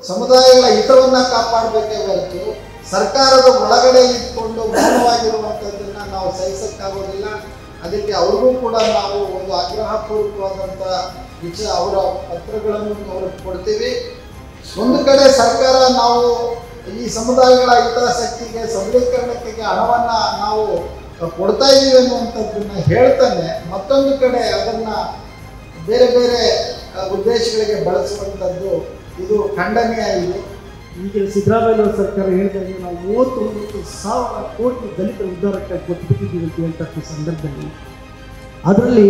ಸಮುದಾಯಗಳ ಹಿತವನ್ನು ಕಾಪಾಡಬೇಕೇ ಹೊರತು ಸರ್ಕಾರದ ಒಳಗಡೆ ಇದ್ಕೊಂಡು ಮೌನವಾಗಿರುವಂಥದ್ದನ್ನು ನಾವು ಸಹಿಸಕ್ಕಾಗೋದಿಲ್ಲ. ಅದಕ್ಕೆ ಅವ್ರಿಗೂ ಕೂಡ ನಾವು ಒಂದು ಆಗ್ರಹಪೂರ್ವಕವಾದಂಥ ಅವರ ಪತ್ರಗಳನ್ನು ಅವ್ರಿಗೆ ಕೊಡ್ತೀವಿ. ಒಂದು ಕಡೆ ಸರ್ಕಾರ ನಾವು ಈ ಸಮುದಾಯಗಳ ಹಿತಾಸಕ್ತಿಗೆ ಸಬಲೀಕರಣಕ್ಕೆ ಹಣವನ್ನು ನಾವು ಕೊಡ್ತಾ ಇದ್ದೀವಿ ಅನ್ನುವಂಥದ್ದನ್ನು ಹೇಳ್ತಾನೆ, ಮತ್ತೊಂದು ಕಡೆ ಅದನ್ನು ಬೇರೆ ಬೇರೆ ಉದ್ದೇಶಗಳಿಗೆ ಬಳಸುವಂಥದ್ದು ಇದು ಖಂಡನೀಯ. ಇದು ಈಗ ಸಿದ್ದರಾಮಯ್ಯ ಸರ್ಕಾರ ಹೇಳಿದಾಗ ನಾವು 39,000 ಕೋಟಿ ದಲಿತರ ಉದ್ಧಾರಕ್ಕೆ ಕೊಟ್ಟುಬಿಟ್ಟಿದ್ದೀವಿ ಅಂತ ಹೇಳ್ತಕ್ಕ ಸಂದರ್ಭದಲ್ಲಿ ಅದರಲ್ಲಿ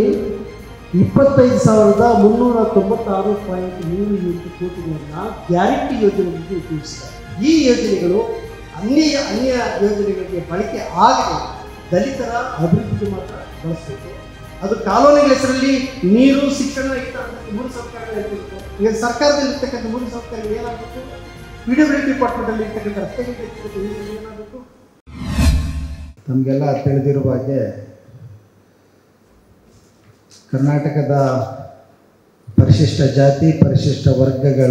25,396.38 ಕೋಟಿಗಳನ್ನು ಗ್ಯಾರಂಟಿ ಯೋಜನೆಗಳಿಗೆ ಉಪಯೋಗಿಸಿದ್ದಾರೆ. ಈ ಯೋಜನೆಗಳು ಅನ್ಯ ಯೋಜನೆಗಳಿಗೆ ಬಳಕೆ ಆಗದೆ ದಲಿತರ ಅಭಿವೃದ್ಧಿಗೆ ಮಾತ್ರ ಬಳಸಬೇಕು. ಅದು ಕಾನೂನಿನ ಹೆಸರಲ್ಲಿ ನೀರು, ಶಿಕ್ಷಣ ಈ ಥರದ 3 ಸರ್ಕಾರಗಳು ಇರಬೇಕು. ಈಗ ಸರ್ಕಾರದಲ್ಲಿರ್ತಕ್ಕಂಥ 3 ಸರ್ಕಾರಗಳು ಏನಾಗಬೇಕು? PWD ಡಿಪಾರ್ಟ್ಮೆಂಟಲ್ಲಿ ಇರ್ತಕ್ಕಂಥ ರಸ್ತೆಗಳಿಗೆ ಏನಾಗಬೇಕು? ನಮಗೆಲ್ಲ ತಿಳಿದಿರುವ ಹಾಗೆ ಕರ್ನಾಟಕದ ಪರಿಶಿಷ್ಟ ಜಾತಿ ಪರಿಶಿಷ್ಟ ವರ್ಗಗಳ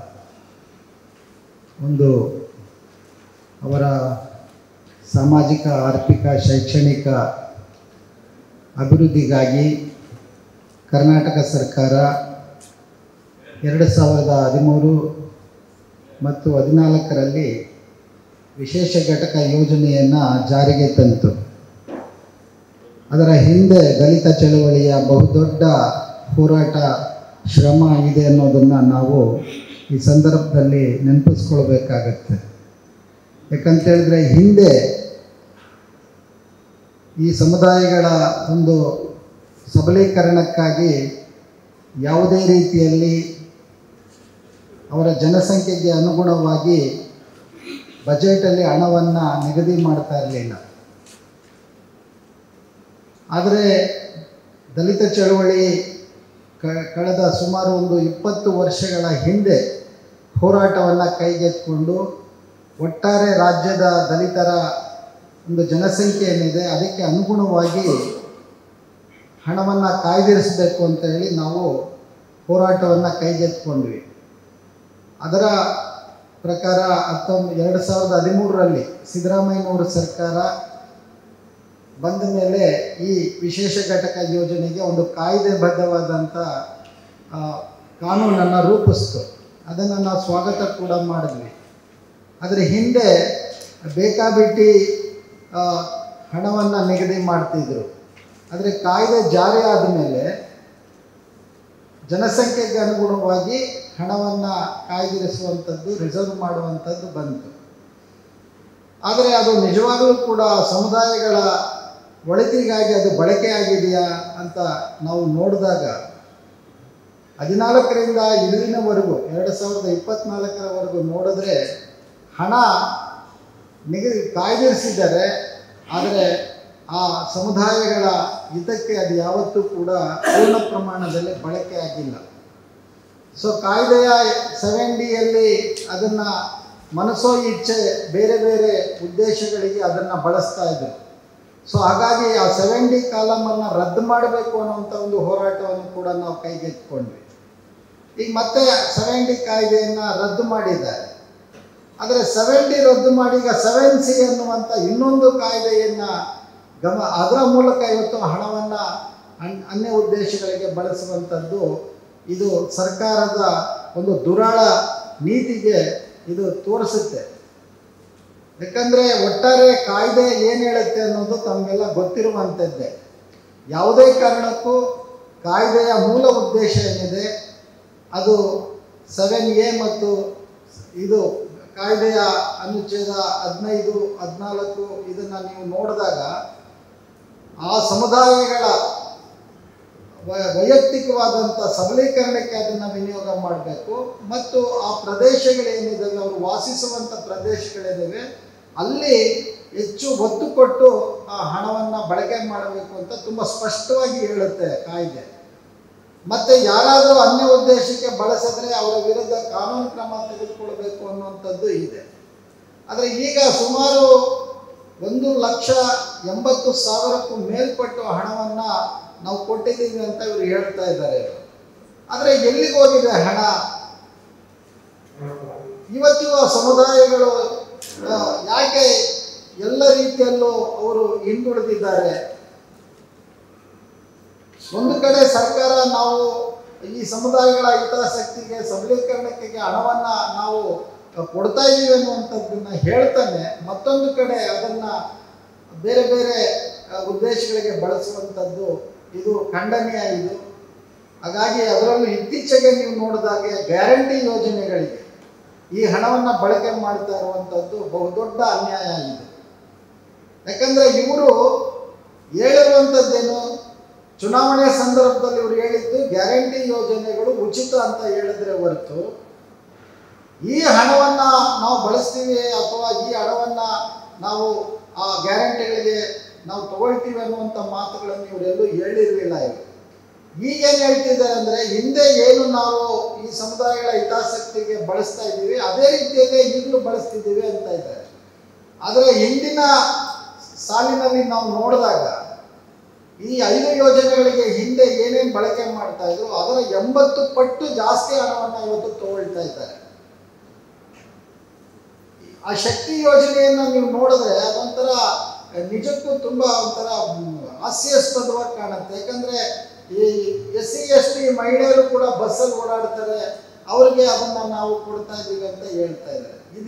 ಒಂದು ಅವರ ಸಾಮಾಜಿಕ ಆರ್ಥಿಕ ಶೈಕ್ಷಣಿಕ ಅಭಿವೃದ್ಧಿಗಾಗಿ ಕರ್ನಾಟಕ ಸರ್ಕಾರ 2013 ಮತ್ತು 2014ರಲ್ಲಿ ವಿಶೇಷ ಘಟಕ ಯೋಜನೆಯನ್ನು ಜಾರಿಗೆ ತಂತು. ಅದರ ಹಿಂದೆ ದಲಿತ ಚಳವಳಿಯ ಬಹುದೊಡ್ಡ ಹೋರಾಟ ಶ್ರಮ ಇದೆ ಅನ್ನೋದನ್ನು ನಾವು ಈ ಸಂದರ್ಭದಲ್ಲಿ ನೆನಪಿಸ್ಕೊಳ್ಬೇಕಾಗತ್ತೆ. ಯಾಕಂತೇಳಿದ್ರೆ ಹಿಂದೆ ಈ ಸಮುದಾಯಗಳ ಒಂದು ಸಬಲೀಕರಣಕ್ಕಾಗಿ ಯಾವುದೇ ರೀತಿಯಲ್ಲಿ ಅವರ ಜನಸಂಖ್ಯೆಗೆ ಅನುಗುಣವಾಗಿ ಬಜೆಟಲ್ಲಿ ಹಣವನ್ನು ನಿಗದಿ ಮಾಡ್ತಾ ಇರಲಿಲ್ಲ. ಆದರೆ ದಲಿತ ಚಳವಳಿ ಕಳೆದ ಸುಮಾರು ಒಂದು 20 ವರ್ಷಗಳ ಹಿಂದೆ ಹೋರಾಟವನ್ನು ಕೈಗೆತ್ತಿಕೊಂಡು ಒಟ್ಟಾರೆ ರಾಜ್ಯದ ದಲಿತರ ಒಂದು ಜನಸಂಖ್ಯೆ ಏನಿದೆ ಅದಕ್ಕೆ ಅನುಗುಣವಾಗಿ ಹಣವನ್ನು ಕಾಯ್ದಿರಿಸಬೇಕು ಅಂತ ಹೇಳಿ ನಾವು ಹೋರಾಟವನ್ನು ಕೈಗೆತ್ತಿಕೊಂಡ್ವಿ. ಅದರ ಪ್ರಕಾರ 2013ರಲ್ಲಿ ಸಿದ್ದರಾಮಯ್ಯನವರ ಸರ್ಕಾರ ಬಂದ ಮೇಲೆ ಈ ವಿಶೇಷ ಘಟಕ ಯೋಜನೆಗೆ ಒಂದು ಕಾಯ್ದೆಬದ್ಧವಾದಂಥ ಕಾನೂನನ್ನು ರೂಪಿಸ್ತು. ಅದನ್ನು ನಾವು ಸ್ವಾಗತ ಕೂಡ ಮಾಡಿದ್ವಿ. ಅದರ ಹಿಂದೆ ಬೇಕಾಬಿಟ್ಟಿ ಹಣವನ್ನು ನಿಗದಿ ಮಾಡ್ತಿದ್ರು. ಆದರೆ ಕಾಯ್ದೆ ಜಾರಿ ಆದಮೇಲೆ ಜನಸಂಖ್ಯೆಗೆ ಅನುಗುಣವಾಗಿ ಹಣವನ್ನು ಕಾಯ್ದಿರಿಸುವಂಥದ್ದು, ರಿಸರ್ವ್ ಮಾಡುವಂಥದ್ದು ಬಂತು. ಆದರೆ ಅದು ನಿಜವಾಗಲೂ ಕೂಡ ಸಮುದಾಯಗಳ ಒಳಿತಿಗಾಗಿ ಅದು ಬಳಕೆಯಾಗಿದೆಯಾ ಅಂತ ನಾವು ನೋಡಿದಾಗ 14ರಿಂದ ಇಲ್ಲಿನವರೆಗೂ 2024ರವರೆಗೂ ನೋಡಿದ್ರೆ ಹಣ ಕಾಯ್ದಿರಿಸಿದ್ದಾರೆ. ಆದರೆ ಆ ಸಮುದಾಯಗಳ ಹಿತಕ್ಕೆ ಅದು ಯಾವತ್ತೂ ಕೂಡ ಪೂರ್ಣ ಪ್ರಮಾಣದಲ್ಲಿ ಬಳಕೆ ಆಗಿಲ್ಲ. ಸೊ ಕಾಯ್ದೆಯ 7Dಯಲ್ಲಿ ಅದನ್ನು ಮನಸೋ ಇಚ್ಛೆ ಬೇರೆ ಬೇರೆ ಉದ್ದೇಶಗಳಿಗೆ ಅದನ್ನು ಬಳಸ್ತಾ ಇದ್ರು. ಸೊ ಹಾಗಾಗಿ ಆ 7D ಕಾಲಮನ್ನು ರದ್ದು ಮಾಡಬೇಕು ಅನ್ನೋಂಥ ಒಂದು ಹೋರಾಟವನ್ನು ಕೂಡ ನಾವು ಕೈಗೆತ್ತಿಕೊಂಡ್ವಿ. ಈಗ ಮತ್ತೆ 7D ಕಾಯ್ದೆಯನ್ನು ರದ್ದು ಮಾಡಿದ್ದಾರೆ. ಆದರೆ 7D ರದ್ದು ಮಾಡಿ ಈಗ 7C ಅನ್ನುವಂಥ ಇನ್ನೊಂದು ಕಾಯ್ದೆಯನ್ನು ಅದರ ಮೂಲಕ ಇವತ್ತು ಹಣವನ್ನು ಅನ್ಯ ಉದ್ದೇಶಗಳಿಗೆ ಬಳಸುವಂಥದ್ದು ಇದು ಸರ್ಕಾರದ ಒಂದು ದುರಾಳ ನೀತಿಗೆ ಇದು ತೋರಿಸುತ್ತೆ. ಯಾಕಂದರೆ ಒಟ್ಟಾರೆ ಕಾಯ್ದೆ ಏನು ಹೇಳುತ್ತೆ ಅನ್ನೋದು ತಮಗೆಲ್ಲ ಗೊತ್ತಿರುವಂಥದ್ದೇ. ಯಾವುದೇ ಕಾರಣಕ್ಕೂ ಕಾಯ್ದೆಯ ಮೂಲ ಉದ್ದೇಶ ಏನಿದೆ ಅದು 7A ಮತ್ತು ಇದು ಕಾಯ್ದೆಯ ಅನುಚ್ಛೇದ 15, 14 ಇದನ್ನು ನೀವು ನೋಡಿದಾಗ ಆ ಸಮುದಾಯಗಳ ವೈಯಕ್ತಿಕವಾದಂಥ ಸಬಲೀಕರಣಕ್ಕೆ ಅದನ್ನು ವಿನಿಯೋಗ ಮಾಡಬೇಕು ಮತ್ತು ಆ ಪ್ರದೇಶಗಳೇನಿದ್ದಾವೆ ಅವರು ವಾಸಿಸುವಂಥ ಪ್ರದೇಶಗಳೇನಿವೆ ಅಲ್ಲಿ ಹೆಚ್ಚು ಒತ್ತು ಕೊಟ್ಟು ಆ ಹಣವನ್ನು ಬಳಕೆ ಮಾಡಬೇಕು ಅಂತ ತುಂಬ ಸ್ಪಷ್ಟವಾಗಿ ಹೇಳುತ್ತೆ ಕಾಯ್ದೆ. ಮತ್ತು ಯಾರಾದರೂ ಅನ್ಯ ಉದ್ದೇಶಕ್ಕೆ ಬಳಸಿದ್ರೆ ಅವರ ವಿರುದ್ಧ ಕಾನೂನು ಕ್ರಮ ತೆಗೆದುಕೊಳ್ಬೇಕು ಅನ್ನುವಂಥದ್ದು ಇದೆ. ಆದರೆ ಈಗ ಸುಮಾರು 1,80,000ಕ್ಕೂ ಮೇಲ್ಪಟ್ಟು ಹಣವನ್ನು ನಾವು ಕೊಟ್ಟಿದ್ದೀವಿ ಅಂತ ಇವರು ಹೇಳ್ತಾ ಇದ್ದಾರೆ. ಆದರೆ ಎಲ್ಲಿಗೆ ಹೋಗಿದೆ ಹಣ? ಇವತ್ತಿಗೂ ಆ ಸಮುದಾಯಗಳು ಯಾಕೆ ಎಲ್ಲ ರೀತಿಯಲ್ಲೂ ಅವರು ಹಿಂದುಳಿದಿದ್ದಾರೆ? ಒಂದು ಕಡೆ ಸರ್ಕಾರ ನಾವು ಈ ಸಮುದಾಯಗಳ ಹಿತಾಸಕ್ತಿಗೆ ಸಬಲೀಕರಣಕ್ಕೆ ಹಣವನ್ನು ನಾವು ಕೊಡ್ತಾ ಇದ್ದೀವಿ ಅನ್ನುವಂಥದ್ದನ್ನು ಹೇಳ್ತಾನೆ, ಮತ್ತೊಂದು ಕಡೆ ಅದನ್ನು ಬೇರೆ ಬೇರೆ ಉದ್ದೇಶಗಳಿಗೆ ಬಳಸುವಂಥದ್ದು ಇದು ಖಂಡನೀಯ. ಇದು ಹಾಗಾಗಿ ಅದರಲ್ಲೂ ಇತ್ತೀಚೆಗೆ ನೀವು ನೋಡಿದಾಗೆ ಗ್ಯಾರಂಟಿ ಯೋಜನೆಗಳಿಗೆ ಈ ಹಣವನ್ನು ಬಳಕೆ ಮಾಡ್ತಾ ಇರುವಂಥದ್ದು ಬಹುದೊಡ್ಡ ಅನ್ಯಾಯ ಇದೆ. ಯಾಕಂದರೆ ಇವರು ಹೇಳಿರುವಂಥದ್ದೇನು, ಚುನಾವಣೆ ಸಂದರ್ಭದಲ್ಲಿ ಇವರು ಹೇಳಿದ್ದು ಗ್ಯಾರಂಟಿ ಯೋಜನೆಗಳು ಉಚಿತ ಅಂತ ಹೇಳಿದ್ರೆ ಹೊರತು ಈ ಹಣವನ್ನು ನಾವು ಬಳಸ್ತೀವಿ ಅಥವಾ ಈ ಹಣವನ್ನು ನಾವು ಆ ಗ್ಯಾರಂಟಿಗಳಿಗೆ ನಾವು ತಗೊಳ್ತೀವಿ ಅನ್ನುವಂಥ ಮಾತುಗಳನ್ನು ಇವರೆಲ್ಲೂ ಹೇಳಿರಲಿಲ್ಲ. ಇವರು ಈಗೇನು ಹೇಳ್ತಿದ್ದಾರೆ ಅಂದರೆ, ಹಿಂದೆ ಏನು ನಾವು ಈ ಸಮುದಾಯಗಳ ಹಿತಾಸಕ್ತಿಗೆ ಬಳಸ್ತಾ ಇದ್ದೀವಿ ಅದೇ ರೀತಿಯಲ್ಲೇ ಈಗಲೂ ಬಳಸ್ತಿದ್ದೀವಿ ಅಂತ ಇದ್ದಾರೆ. ಆದರೆ ಹಿಂದಿನ ಸಾಲಿನಲ್ಲಿ ನಾವು ನೋಡಿದಾಗ ಈ 5 ಯೋಜನೆಗಳಿಗೆ ಹಿಂದೆ ಏನೇನು ಬಳಕೆ ಮಾಡ್ತಾ ಇದ್ರು ಅದರ 80 ಪಟ್ಟು ಜಾಸ್ತಿ ಹಣವನ್ನು ಇವತ್ತು ತಗೊಳ್ತಾ ಇದ್ದಾರೆ. ಆ ಶಕ್ತಿ ಯೋಜನೆಯನ್ನು ನೀವು ನೋಡಿದ್ರೆ ಅದೊಂಥರ ನಿಜಕ್ಕೂ ತುಂಬ ಒಂಥರ ಹಾಸ್ಯಾಸ್ಪದವಾಗಿ ಕಾಣುತ್ತೆ. ಯಾಕಂದರೆ ಈ SC ST ಮಹಿಳೆಯರು ಕೂಡ ಬಸ್ಸಲ್ಲಿ ಓಡಾಡ್ತಾರೆ, ಅವ್ರಿಗೆ ಅದನ್ನು ನಾವು ಕೊಡ್ತಾ ಇದ್ದೀವಿ ಅಂತ ಹೇಳ್ತಾ ಇದ್ದಾರೆ. ಇದು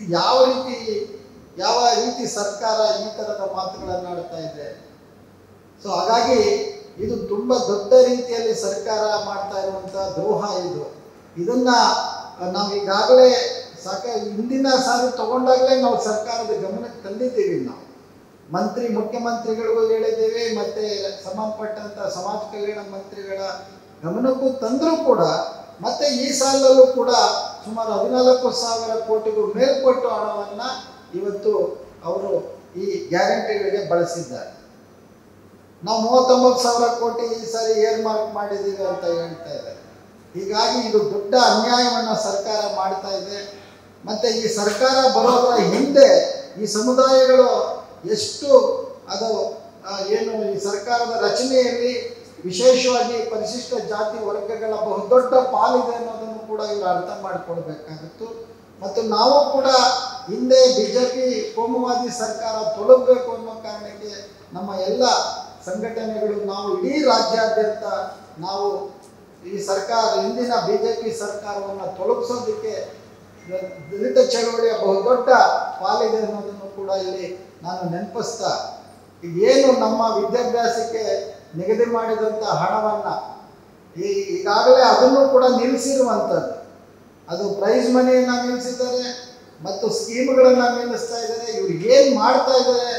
ಯಾವ ರೀತಿ ಸರ್ಕಾರ ಈ ಥರದ ಮಾತುಗಳನ್ನು ಆಡ್ತಾ ಇದೆ? ಸೊ ಹಾಗಾಗಿ ಇದು ತುಂಬ ದೊಡ್ಡ ರೀತಿಯಲ್ಲಿ ಸರ್ಕಾರ ಮಾಡ್ತಾ ಇರುವಂಥ ದ್ರೋಹ ಇದು. ಇದನ್ನು ನಾವು ಈಗಾಗಲೇ ಹಿಂದಿನ ಸಾರಿ ತಗೊಂಡಾಗಲೇ ನಾವು ಸರ್ಕಾರದ ಗಮನಕ್ಕೆ ತಂದಿದ್ದೀವಿ. ನಾವು ಮುಖ್ಯಮಂತ್ರಿಗಳಿಗೂ ಹೇಳಿದ್ದೇವೆ, ಮತ್ತು ಸಂಬಂಧಪಟ್ಟಂಥ ಸಮಾಜ ಕಲ್ಯಾಣ ಮಂತ್ರಿಗಳ ಗಮನಕ್ಕೂ ತಂದರೂ ಕೂಡ ಮತ್ತೆ ಈ ಸಾಲಲ್ಲೂ ಕೂಡ ಸುಮಾರು 14,000 ಕೋಟಿಗೂ ಮೇಲ್ಪಟ್ಟು ಹಣವನ್ನು ಇವತ್ತು ಅವರು ಈ ಗ್ಯಾರಂಟಿಗಳಿಗೆ ಬಳಸಿದ್ದಾರೆ. ನಾವು 39,000 ಕೋಟಿ ಈ ಸಾರಿ ಏರ್ಮಾರ್ಕ್ ಮಾಡಿದ್ದೀವಿ ಅಂತ ಹೇಳ್ತಾ ಇದ್ದಾರೆ. ಹೀಗಾಗಿ ಇದು ದೊಡ್ಡ ಅನ್ಯಾಯವನ್ನು ಸರ್ಕಾರ ಮಾಡ್ತಾ ಇದೆ. ಮತ್ತು ಈ ಸರ್ಕಾರ ಬರೋದರ ಹಿಂದೆ ಈ ಸಮುದಾಯಗಳು ಎಷ್ಟು ಅದು ಏನು ಈ ಸರ್ಕಾರದ ರಚನೆಯಲ್ಲಿ ವಿಶೇಷವಾಗಿ ಪರಿಶಿಷ್ಟ ಜಾತಿ ವರ್ಗಗಳ ಬಹುದೊಡ್ಡ ಪಾಲಿದೆ ಅನ್ನೋದನ್ನು ಕೂಡ ಇವರು ಅರ್ಥ ಮಾಡಿಕೊಡ್ಬೇಕಾಗಿತ್ತು. ಮತ್ತು ನಾವು ಕೂಡ ಹಿಂದೆ BJP ಕೋಮುವಾದಿ ಸರ್ಕಾರ ತೊಲಗಬೇಕು ಅನ್ನೋ ಕಾರಣಕ್ಕೆ ನಮ್ಮ ಎಲ್ಲ ಸಂಘಟನೆಗಳು ನಾವು ಇಡೀ ರಾಜ್ಯಾದ್ಯಂತ ನಾವು ಈ ಹಿಂದಿನ BJP ಸರ್ಕಾರವನ್ನು ತೊಲಗಿಸೋದಕ್ಕೆ ದಲಿತ ಚಳವಳಿಯ ಬಹುದೊಡ್ಡ ಪಾಲಿದೆ ಅನ್ನೋದನ್ನು ಕೂಡ ಇಲ್ಲಿ ನಾನು ನೆನಪಿಸ್ತಾ, ಏನು ನಮ್ಮ ವಿದ್ಯಾಭ್ಯಾಸಕ್ಕೆ ನಿಗದಿ ಮಾಡಿದಂಥ ಹಣವನ್ನು ಈಗಾಗಲೇ ಅದನ್ನು ಕೂಡ ನಿಲ್ಲಿಸಿರುವಂಥದ್ದು, ಅದು ಪ್ರೈಸ್ ಮನಿಯನ್ನು ನಿಲ್ಲಿಸಿದ್ದಾರೆ ಮತ್ತು ಸ್ಕೀಮ್ಗಳನ್ನು ನಿಲ್ಲಿಸ್ತಾ ಇದ್ದಾರೆ. ಇವರು ಏನು ಮಾಡ್ತಾ ಇದ್ದಾರೆ?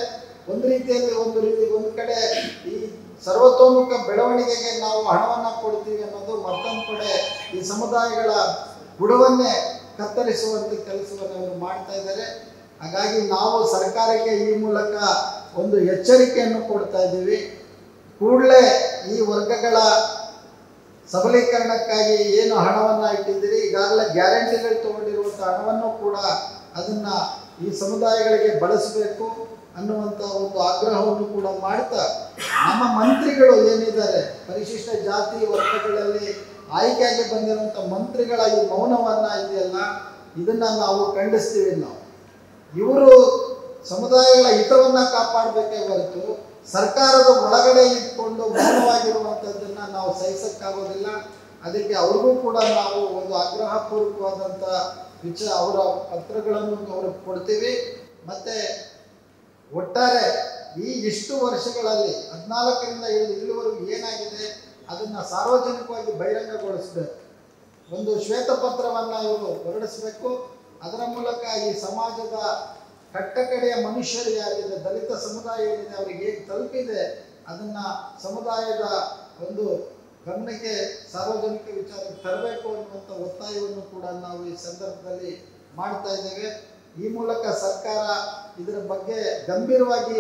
ಒಂದು ಕಡೆ ಈ ಸರ್ವತೋಮುಖ ಬೆಳವಣಿಗೆಗೆ ನಾವು ಹಣವನ್ನು ಕೊಡ್ತೀವಿ ಅನ್ನೋದು, ಮತ್ತೊಂದು ಕಡೆ ಈ ಸಮುದಾಯಗಳ ಬುಡವನ್ನೇ ಕತ್ತರಿಸುವಂಥ ಕೆಲಸವನ್ನು ಇವರು ಮಾಡ್ತಾ ಇದ್ದಾರೆ. ಹಾಗಾಗಿ ನಾವು ಸರ್ಕಾರಕ್ಕೆ ಈ ಮೂಲಕ ಒಂದು ಎಚ್ಚರಿಕೆಯನ್ನು ಕೊಡ್ತಾ ಇದ್ದೀವಿ. ಕೂಡಲೇ ಈ ವರ್ಗಗಳ ಸಬಲೀಕರಣಕ್ಕಾಗಿ ಏನು ಹಣವನ್ನು ಇಟ್ಟಿದ್ದೀರಿ, ಈಗಾಗಲೇ ಗ್ಯಾರಂಟಿಗಳು ತಗೊಂಡಿರುವಂಥ ಹಣವನ್ನು ಕೂಡ ಅದನ್ನು ಈ ಸಮುದಾಯಗಳಿಗೆ ಬಳಸಬೇಕು ಅನ್ನುವಂಥ ಒಂದು ಆಗ್ರಹವನ್ನು ಕೂಡ ಮಾಡ್ತಾ, ನಮ್ಮ ಮಂತ್ರಿಗಳು ಏನಿದ್ದಾರೆ ಪರಿಶಿಷ್ಟ ಜಾತಿ ವರ್ಗಗಳಲ್ಲಿ ಆಯ್ಕೆಯಾಗಿ ಬಂದಿರುವಂಥ ಮಂತ್ರಿಗಳ ಈ ಮೌನವನ್ನು ಇದೆಯಲ್ಲ, ಇದನ್ನು ನಾವು ಖಂಡಿಸ್ತೀವಿ. ಇವರು ಸಮುದಾಯಗಳ ಹಿತವನ್ನು ಕಾಪಾಡಬೇಕೇ ಹೊರತು ಸರ್ಕಾರದ ಒಳಗಡೆ ಇಟ್ಕೊಂಡು ಮೌನವಾಗಿರುವಂಥದ್ದನ್ನು ನಾವು ಸಹಿಸೋಕ್ಕಾಗೋದಿಲ್ಲ. ಅದಕ್ಕೆ ಅವ್ರಿಗೂ ಕೂಡ ನಾವು ಒಂದು ಆಗ್ರಹಪೂರ್ವಕವಾದಂಥ ಅವರ ಪತ್ರಗಳನ್ನು ಅವ್ರಿಗೆ ಕೊಡ್ತೀವಿ. ಮತ್ತು ಒಟ್ಟಾರೆ ಇಷ್ಟು ವರ್ಷಗಳಲ್ಲಿ 14ರಿಂದ ಇಲ್ಲಿವರೆಗೂ ಏನಾಗಿದೆ ಅದನ್ನು ಸಾರ್ವಜನಿಕವಾಗಿ ಬಹಿರಂಗಗೊಳಿಸಬೇಕು. ಒಂದು ಶ್ವೇತಪತ್ರವನ್ನು ಇವರು ಹೊರಡಿಸಬೇಕು. ಅದರ ಮೂಲಕ ಈ ಸಮಾಜದ ಕಟ್ಟಕಡೆಯ ಮನುಷ್ಯರು ಯಾರಿದೆ, ದಲಿತ ಸಮುದಾಯ ಏನಿದೆ, ಅವರಿಗೆ ಹೇಗೆ ತಲುಪಿದೆ ಅದನ್ನು ಸಮುದಾಯದ ಒಂದು ಗಮನಕ್ಕೆ ಸಾರ್ವಜನಿಕ ವಿಚಾರಕ್ಕೆ ತರಬೇಕು ಅನ್ನುವಂಥ ಒತ್ತಾಯವನ್ನು ಕೂಡ ನಾವು ಈ ಸಂದರ್ಭದಲ್ಲಿ ಮಾಡ್ತಾ ಇದ್ದೇವೆ. ಈ ಮೂಲಕ ಸರ್ಕಾರ ಇದರ ಬಗ್ಗೆ ಗಂಭೀರವಾಗಿ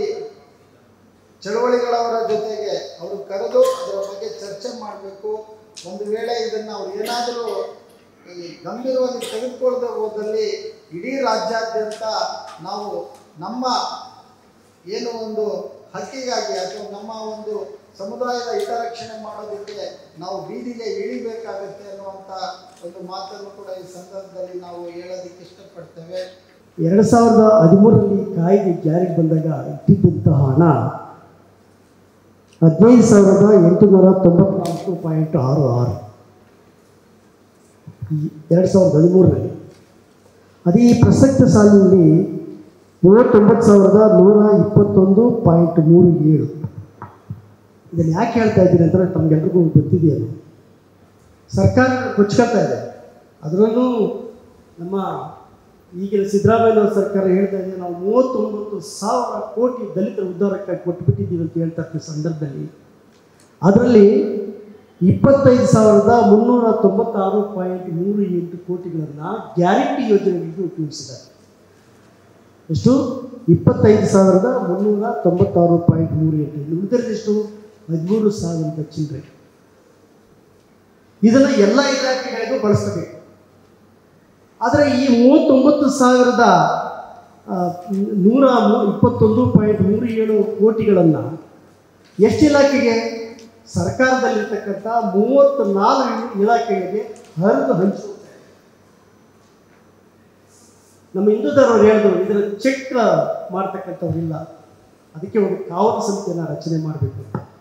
ಚಳವಳಿಗಳವರ ಜೊತೆಗೆ ಅವರು ಕರೆದು ಅದರ ಬಗ್ಗೆ ಚರ್ಚೆ ಮಾಡಬೇಕು. ಒಂದು ವೇಳೆ ಇದನ್ನು ಅವ್ರು ಏನಾದರೂ ಗಂಭೀರವಾಗಿ ತೆಗೆದುಕೊಳ್ಳದೆ ಹೋದಲ್ಲಿ ಇಡೀ ರಾಜ್ಯಾದ್ಯಂತ ನಾವು ನಮ್ಮ ಏನು ಒಂದು ಹಕ್ಕಿಗಾಗಿ ಅಥವಾ ನಮ್ಮ ಒಂದು ಸಮುದಾಯದ ಹಿತರಕ್ಷಣೆ ಮಾಡೋದಕ್ಕೆ ನಾವು ಬೀದಿಗೆ ಇಳಿಬೇಕಾಗುತ್ತೆ ಅನ್ನುವಂಥ ಒಂದು ಮಾತನ್ನು ಕೂಡ ಈ ಸಂದರ್ಭದಲ್ಲಿ ನಾವು ಹೇಳೋದಕ್ಕೆ ಇಷ್ಟಪಡ್ತೇವೆ. ಇದ್ದಾವೆ. 2013ರಲ್ಲಿ ಕಾಯ್ದೆ ಜಾರಿಗೆ ಬಂದಾಗ ಇಟ್ಟಿದ್ದಂತಹ ಹಣ 15,894.66 2013ರಲ್ಲಿ. ಅದೇ ಈ ಪ್ರಸಕ್ತ ಸಾಲಿನಲ್ಲಿ 39,121.37. ಇದನ್ನು ಯಾಕೆ ಹೇಳ್ತಾ ಇದ್ದೀನಿ ಅಂದರೆ ತಮಗೆಲ್ರಿಗೂ ಗೊತ್ತಿದೆಯಲ್ಲ, ಸರ್ಕಾರ ಕೊಚ್ಕೊಳ್ತಾ ಇದೆ. ಅದರಲ್ಲೂ ನಮ್ಮ ಈಗಿನ ಸಿದ್ದರಾಮಯ್ಯ ಸರ್ಕಾರ ಹೇಳ್ತಾ ಇದೆ, ನಾವು 39,000 ಕೋಟಿ ದಲಿತರ ಉದ್ಧಾರಕ್ಕಾಗಿ ಕೊಟ್ಟುಬಿಟ್ಟಿದ್ದೀವಿ ಅಂತ ಹೇಳ್ತಾ ಇರ್ತೀವಿ ಸಂದರ್ಭದಲ್ಲಿ, ಅದರಲ್ಲಿ 25,396.38 ಕೋಟಿಗಳನ್ನು ಗ್ಯಾರಂಟಿ ಯೋಜನೆಗಳಿಗೆ ಉಪಯೋಗಿಸಿದ್ದಾರೆ. ಎಷ್ಟು? 25,396.38. ಉಳಿದಿರೋದೆಷ್ಟು? 13,000 ಚಿಲ್ಲರೆ. ಇದನ್ನು ಎಲ್ಲ ಇಲಾಖೆಗಳಿಗೂ ಬಳಸಬೇಕು. ಆದರೆ ಈ 39,121.37 ಕೋಟಿಗಳನ್ನು ಎಷ್ಟು ಇಲಾಖೆಗೆ? ಸರ್ಕಾರದಲ್ಲಿರ್ತಕ್ಕಂಥ 34 ಇಲಾಖೆಗಳಿಗೆ ಹರಿದು ಹಂಚುತ್ತಾರೆ. ನಮ್ಮ ಹಿಂದೂದವರು ಹೇಳಿದ್ರು, ಇದರ ಚೆಕ್ ಮಾಡ್ತಕ್ಕಂಥವ್ರಿಲ್ಲ, ಅದಕ್ಕೆ ಒಂದು ಕಾವಲು ಸಮಿತಿಯನ್ನು ರಚನೆ ಮಾಡಬೇಕು.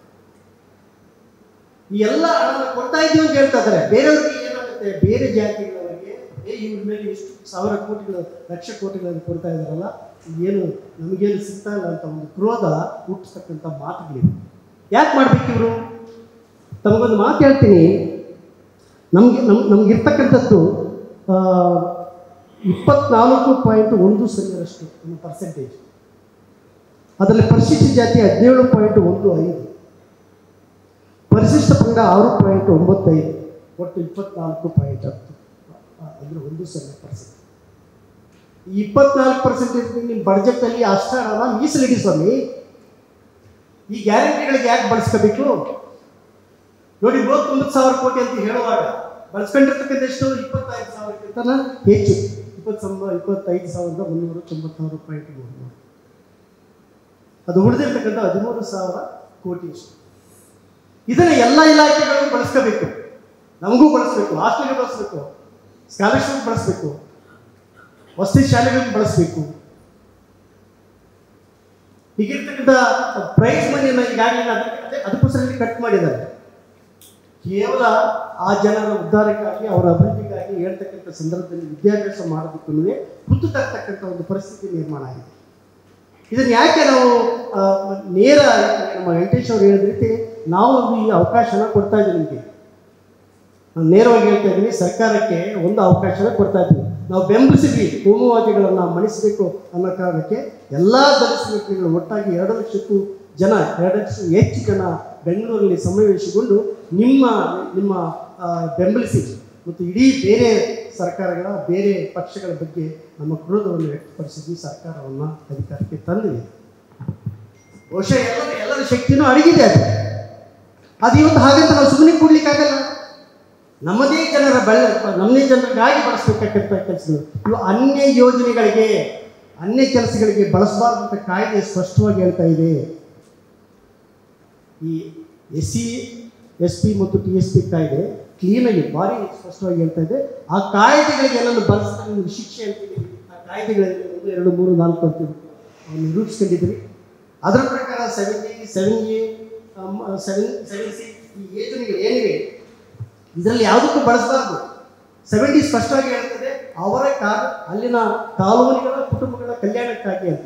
ಈ ಎಲ್ಲ ಹಣವನ್ನು ಕೊಡ್ತಾ ಇದ್ದೀವಿ ಅಂತ ಹೇಳ್ತಾ ಇದ್ದಾರೆ. ಬೇರೆಯವ್ರಿಗೆ ಏನಾಗುತ್ತೆ, ಬೇರೆ ಜಾತಿಗಳವರಿಗೆ ಇವ್ರ ಮೇಲೆ ಎಷ್ಟು 1,000 ಕೋಟಿಗಳು, ಲಕ್ಷ ಕೋಟಿಗಳನ್ನು ಕೊಡ್ತಾ ಇದ್ದಾರಲ್ಲ, ಏನು ನಮಗೇನು ಸಿಗ್ತಾ ಇಲ್ಲ ಅಂತ ಒಂದು ಕ್ರೋಧ ಹುಟ್ಟಿಸ್ತಕ್ಕಂಥ ಮಾತುಗಳಿವೆ. ಯಾಕೆ ಮಾಡ್ಬೇಕು ಇವರು? ತಮಗೊಂದು ಮಾತು ಹೇಳ್ತೀನಿ. ನಮಗಿರ್ತಕ್ಕಂಥದ್ದು 24.10% ನಮ್ಮ ಪರ್ಸೆಂಟೇಜ್. ಅದರಲ್ಲಿ ಪರಿಶಿಷ್ಟ ಜಾತಿ 17.15, ಪರಿಶಿಷ್ಟ ಪಂಗಡ 6.95, ಒಟ್ಟು 24.10, ಅಂದರೆ 10%. ಈ 24% ನಿಮ್ಮ ಬಡ್ಜೆಟಲ್ಲಿ ಅಷ್ಟ ಹಣ ಮೀಸಲಿಡಿ ಸ್ವಾಮಿ. ಈ ಗ್ಯಾರಂಟಿಗಳಿಗೆ ಯಾಕೆ ಬಳಸ್ಕೋಬೇಕು ನೋಡಿ? 39,000 ಕೋಟಿ ಅಂತ ಹೇಳುವಾಗ ಬಳಸ್ಕೊಂಡಿರ್ತಕ್ಕಂಥ ಎಷ್ಟು? 25,000ಕ್ಕಿಂತ ಹೆಚ್ಚು, 25,396.33. ಅದು ಉಳಿದಿರ್ತಕ್ಕಂಥ 13,000 ಕೋಟಿ ಅಷ್ಟು. ಇದನ್ನು ಎಲ್ಲ ಇಲಾಖೆಗಳಿಗೂ ಬಳಸ್ಕೋಬೇಕು. ನಮಗೂ ಬಳಸಬೇಕು, ಹಾಸ್ಟೆಲ್ಗೆ ಬಳಸಬೇಕು, ಸ್ಕಾಲರ್ಶಿಪ್ ಬಳಸಬೇಕು, ವಸತಿ ಶಾಲೆಗಳಿಗೆ ಬಳಸಬೇಕು. ಹೀಗಿರ್ತಕ್ಕಂಥ ಪ್ರೈಸ್ ಮನಿಯನ್ನು ಈಗಾಗಲೇ ಅದಕ್ಕೋಸ್ಕರ ಕಟ್ ಮಾಡಿದ್ದಾರೆ. ಕೇವಲ ಆ ಜನರ ಉದ್ಧಾರಕ್ಕಾಗಿ, ಅವರ ಅಭಿವೃದ್ಧಿಗಾಗಿ ಹೇಳ್ತಕ್ಕಂಥ ಸಂದರ್ಭದಲ್ಲಿ ವಿದ್ಯಾಭ್ಯಾಸ ಮಾಡೋದಕ್ಕೂ ಕುತ್ತು ತರ್ತಕ್ಕಂಥ ಒಂದು ಪರಿಸ್ಥಿತಿ ನಿರ್ಮಾಣ ಆಗಿದೆ. ಇದನ್ನು ಯಾಕೆ ನಾವು ನೇರ ನಮ್ಮ ವೆಂಕಟೇಶ್ ಅವರು ಹೇಳಿದ ರೀತಿ ನಾವು ಈ ಅವಕಾಶನ ಕೊಡ್ತಾ ಇದ್ದೀವಿ ನಿಮಗೆ. ನಾನು ನೇರವಾಗಿ ಹೇಳ್ತಾ ಇದ್ದೀನಿ, ಸರ್ಕಾರಕ್ಕೆ ಒಂದು ಅವಕಾಶನ ಕೊಡ್ತಾ ಇದ್ದೀವಿ. ನಾವು ಬೆಂಬಲಿಸಿದ್ವಿ ಕೋಮುವಾದಿಗಳನ್ನು ಮಣಿಸಬೇಕು ಅನ್ನೋ ಕಾರಣಕ್ಕೆ ಎಲ್ಲ ದಲಿತ ವ್ಯಕ್ತಿಗಳು ಒಟ್ಟಾಗಿ 2 ಲಕ್ಷಕ್ಕೂ ಜನ, 2 ಲಕ್ಷಕ್ಕೂ ಹೆಚ್ಚು ಜನ ಬೆಂಗಳೂರಲ್ಲಿ ಸಮಾವೇಶಗೊಂಡು ನಿಮ್ಮ ಬೆಂಬಲಿಸಿ ಮತ್ತು ಇಡೀ ಬೇರೆ ಸರ್ಕಾರಗಳ, ಬೇರೆ ಪಕ್ಷಗಳ ಬಗ್ಗೆ ನಮ್ಮ ಕ್ರೋಧವನ್ನು ವ್ಯಕ್ತಪಡಿಸಿದ್ವಿ. ಸರ್ಕಾರವನ್ನು ಅಧಿಕಾರಕ್ಕೆ ತಂದಿದೆ. ಬಹುಶಃ ಎಲ್ಲರ ಶಕ್ತಿನೂ ಅಡಗಿದೆ. ಅದು ಇವತ್ತು ಹಾಗಂತ ನಾವು ಸುಮ್ಮನೆ ಕೊಡ್ಲಿಕ್ಕಾಗಲ್ಲ. ನಮ್ಮದೇ ಜನರಿಗಾಗಿ ಬಳಸಬೇಕಾಗಿರ್ತ ಕೆಲಸಗಳು ಇವು ಅನ್ಯ ಯೋಜನೆಗಳಿಗೆ, ಅನ್ಯ ಕೆಲಸಗಳಿಗೆ ಬಳಸಬಾರ್ದು ಅಂತ ಕಾಯ್ದೆ ಸ್ಪಷ್ಟವಾಗಿ ಹೇಳ್ತಾ ಇದೆ. ಈ SC, SP ಮತ್ತು TSP ಕಾಯ್ದೆ ಕ್ಲೀನಾಗಿ ಭಾರಿ ಸ್ಪಷ್ಟವಾಗಿ ಹೇಳ್ತಾ ಇದೆ. ಆ ಕಾಯ್ದೆಗಳಿಗೆ ಎಲ್ಲರೂ ಬಳಸಿದ ಶಿಕ್ಷೆ ಅಂತೀವಿ. ಆ ಕಾಯ್ದೆಗಳಲ್ಲಿ 1, 2, 3, 4 ಅಂತೀವಿ ನಿರೂಪಿಸ್ಕೊಂಡಿದ್ರಿ. ಅದರ ಪ್ರಕಾರ 7A, 7C ಈ ಯೋಜನೆಗಳು ಏನಿವೆ ಇದರಲ್ಲಿ ಯಾವುದಕ್ಕೂ ಬಳಸಬಾರ್ದು. 7D ಸ್ಪಷ್ಟವಾಗಿ ಹೇಳ್ತದೆ, ಅವರ ಅಲ್ಲಿನ ಕಾಲೋನಿಗಳ ಕುಟುಂಬಗಳ ಕಲ್ಯಾಣಕ್ಕಾಗಿ ಅಂತ.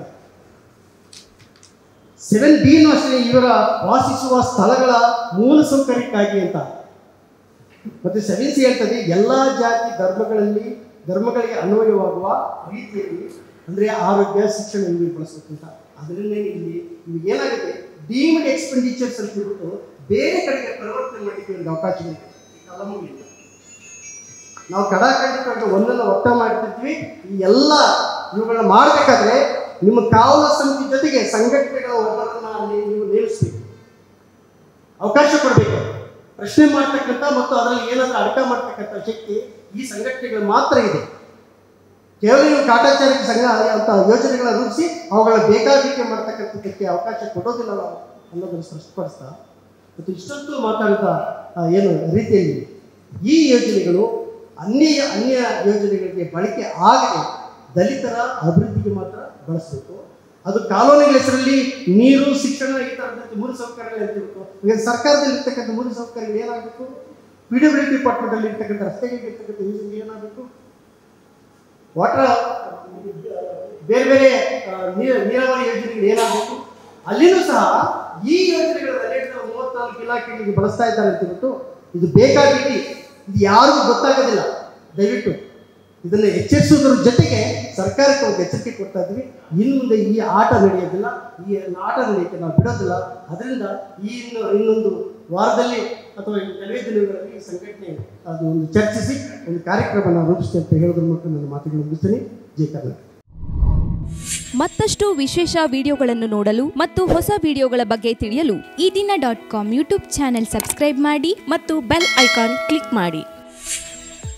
7Bನೂ ಅಷ್ಟೇ, ಇವರ ವಾಸಿಸುವ ಸ್ಥಳಗಳ ಮೂಲ ಸೌಕರ್ಯಕ್ಕಾಗಿ ಅಂತ. ಮತ್ತು 7C ಹೇಳ್ತದೆ, ಎಲ್ಲ ಜಾತಿ ಧರ್ಮಗಳಿಗೆ ಅನ್ವಯವಾಗುವ ರೀತಿಯಲ್ಲಿ, ಅಂದರೆ ಆರೋಗ್ಯ, ಶಿಕ್ಷಣ ಇಲ್ಲಿ ಬಳಸಬೇಕಂತ. ಅದರಲ್ಲೇ ಇಲ್ಲಿ ಏನಾಗುತ್ತೆ, ಡೀಮ್ಡ್ ಎಕ್ಸ್ಪೆಂಡಿಚರ್ಸ್ ಅಂತ ಹೇಳ್ಬಿಟ್ಟು ಬೇರೆ ಕಡೆಗೆ ಪರಿವರ್ತನೆ ಮಾಡಲಿಕ್ಕೆ ಒಂದು ಅವಕಾಶವಿದೆ. ಮುಗಿಲ್ಲ, ನಾವು ಕಡಾಖಂಡಿತ ಒಂದನ್ನು ಒತ್ತ ಮಾಡ್ತಿದ್ವಿ. ಈ ಎಲ್ಲ ಇವುಗಳನ್ನ ಮಾಡಬೇಕಾದ್ರೆ ನಿಮ್ಮ ಕಾವಲು ಸಮಿತಿ ಜೊತೆಗೆ ಸಂಘಟನೆಗಳ ಒಬ್ಬರನ್ನ ನೀವು ನೇಮಿಸಬೇಕು, ಅವಕಾಶ ಕೊಡಬೇಕು. ಪ್ರಶ್ನೆ ಮಾಡ್ತಕ್ಕಂಥ ಮತ್ತು ಅದರಲ್ಲಿ ಏನಾದರೂ ಅಡಕ ಮಾಡ್ತಕ್ಕಂಥ ಶಕ್ತಿ ಈ ಸಂಘಟನೆಗಳು ಮಾತ್ರ ಇದೆ. ಕೇವಲ ನೀವು ಕಾಟಾಚಾರಕ್ಕೆ ಸಂಘ ಅಂತ ಯೋಜನೆಗಳ ರೂಪಿಸಿ ಅವುಗಳ ಬೇಕಾಬಿಕೆ ಮಾಡ್ತಕ್ಕಂಥದ್ದಕ್ಕೆ ಅವಕಾಶ ಕೊಡೋದಿಲ್ಲ ನಾವು ಅನ್ನೋದನ್ನು ಸ್ಪಷ್ಟಪಡಿಸ್ತಾ, ಮತ್ತು ಇಷ್ಟೊಂದು ಮಾತಾಡಿದ ಏನು ರೀತಿಯಲ್ಲಿ ಈ ಯೋಜನೆಗಳು ಅನ್ಯ ಯೋಜನೆಗಳಿಗೆ ಬಳಕೆ ಆಗದೆ ದಲಿತರ ಅಭಿವೃದ್ಧಿಗೆ ಮಾತ್ರ ಬಳಸಬೇಕು. ಅದು ಕಾಲೋನಿಗಳ ಹೆಸರಲ್ಲಿ ನೀರು, ಶಿಕ್ಷಣ ಈ ಥರದ ಮೂಲಸೌಕರ್ಯಗಳು ಇರ್ತಿರ್ಬೇಕು. ಈಗ ಸರ್ಕಾರದಲ್ಲಿ ಇರ್ತಕ್ಕಂಥ ಮೂಲಸೌಕರ್ಯಗಳು ಏನಾಗಬೇಕು? PWD ಡಿಪಾರ್ಟ್ಮೆಂಟಲ್ಲಿ ಇರ್ತಕ್ಕಂಥ ರಸ್ತೆಗಳಿರ್ತಕ್ಕಂಥ ಯೋಜನೆಗಳು ಏನಾಗಬೇಕು? ವಾಟರ್ ಬೇರೆ ಬೇರೆ ನೀರಾವರಿ ಯೋಜನೆಗಳು ಏನಾಗಬೇಕು? ಅಲ್ಲಿನೂ ಸಹ ಈ ಯೋಜನೆಗಳಲ್ಲಿ 34 ಇಲಾಖೆಗಳಿಗೆ ಬಳಸ್ತಾ ಇದ್ದಾರೆ ಅಂತ ಹೇಳ್ಬಿಟ್ಟು ಇದು ಬೇಕಾಗಿಟ್ಟು ಇದು ಯಾರಿಗೂ ಗೊತ್ತಾಗೋದಿಲ್ಲ. ದಯವಿಟ್ಟು ಇದನ್ನು ಎಚ್ಚರಿಸುವುದರ ಜೊತೆಗೆ ಸರ್ಕಾರಕ್ಕೆ ಒಂದು ಎಚ್ಚರಿಕೆ ಕೊಡ್ತಾ ಇದ್ವಿ. ಇನ್ನು ಮುಂದೆ ಈ ಆಟ ನಡೆಯೋದಿಲ್ಲ, ಈ ಆಟ ನಡೆಯೋಕ್ಕೆ ನಾವು ಬಿಡೋದಿಲ್ಲ. ಅದರಿಂದ ಇನ್ನೊಂದು ವಾರದಲ್ಲಿ ಅಥವಾ ಕೆಲವೇ ದಿನಗಳಲ್ಲಿ ಈ ಸಂಘಟನೆ ಅದು ಒಂದು ಚರ್ಚಿಸಿ ಒಂದು ಕಾರ್ಯಕ್ರಮ ರೂಪಿಸ್ತೀವಿ ಅಂತ ಹೇಳೋದ್ರ ಮೂಲಕ ನನ್ನ ಮಾತುಗಳನ್ನು ಮುಗಿಸ್ತೀನಿ. ಜೈ ಕರ್ನಾಟಕ. ಮತ್ತಷ್ಟು ವಿಶೇಷ ವಿಡಿಯೋಗಳನ್ನು ನೋಡಲು ಮತ್ತು ಹೊಸ ವಿಡಿಯೋಗಳ ಬಗ್ಗೆ ತಿಳಿಯಲು ಈ ದಿನ .com ಯೂಟ್ಯೂಬ್ ಚಾನೆಲ್ ಸಬ್ಸ್ಕ್ರೈಬ್ ಮಾಡಿ ಮತ್ತು ಬೆಲ್ ಐಕಾನ್ ಕ್ಲಿಕ್ ಮಾಡಿ.